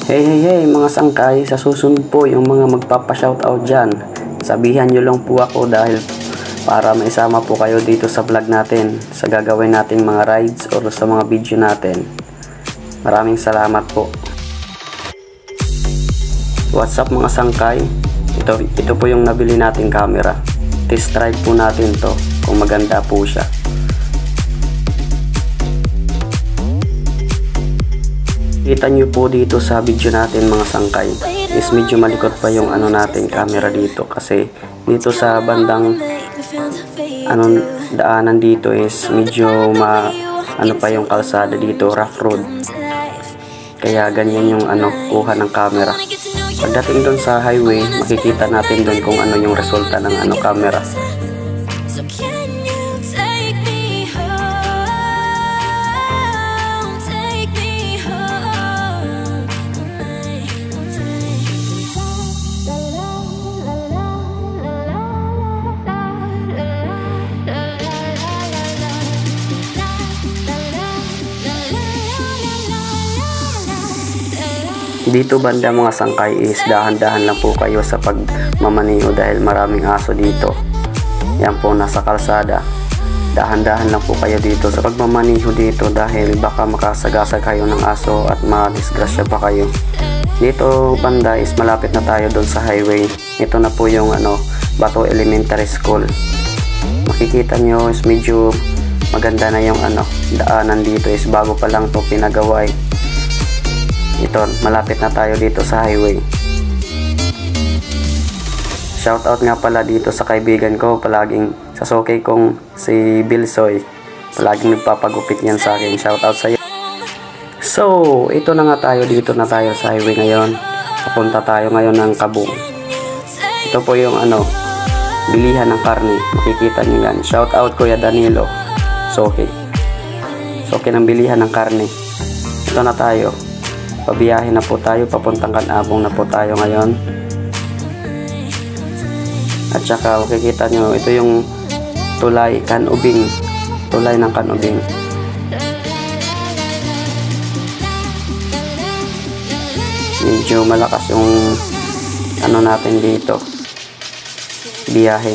Hey hey hey mga sangkay, sa susunod po yung mga magpapa-shoutout dyan, sabihan nyo lang po ako dahil para maisama po kayo dito sa vlog natin, sa gagawin nating mga rides or sa mga video natin. Maraming salamat po. What's up mga sangkay, ito po yung nabili nating camera. Test drive po natin to kung maganda po siya. Kita nyo po dito sa video natin mga sangkay is medyo malikot pa yung natin camera dito kasi dito sa bandang daanan dito is medyo pa yung kalsada dito, rough road, kaya ganyan yung kuha ng camera. Pagdating doon sa highway makikita natin doon kung yung resulta ng camera. Dito banda mga sangkay is dahan-dahan lang po kayo sa pagmamaniho dahil maraming aso dito. Yan po, nasa kalsada. Dahan-dahan lang po kayo dito sa pagmamaniho dito dahil baka makasagasag kayo ng aso at madisgrasya pa kayo. Dito banda is malapit na tayo doon sa highway. Ito na po yung Bato Elementary School. Makikita nyo is medyo maganda na yung daanan dito is bago pa lang to pinagawa. Ito, malapit na tayo dito sa highway. Shoutout nga pala dito sa kaibigan ko, palaging sa sokey kong si Bilsoy. Palaging nagpapagupit yan sa akin. Shoutout sa iyo. So, ito na nga tayo, dito na tayo sa highway ngayon. Papunta tayo ngayon ng Kabung. Ito po yung bilihan ng karne. Makikita nyo yan. Shoutout Kuya Danilo. Sokey ng bilihan ng karne. Ito na tayo. Pabiyahe na po tayo, papuntang Kanabong na po tayo ngayon. At saka makikita nyo, ito yung tulay Kanubing, tulay ng Kanubing. Medyo malakas yung natin dito, biyahe.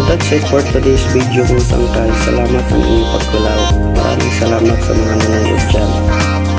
that's it for today's video mga sangkay. Salamat ang inyong pagkulaw. Maraming salamat sa mga nanonood dyan.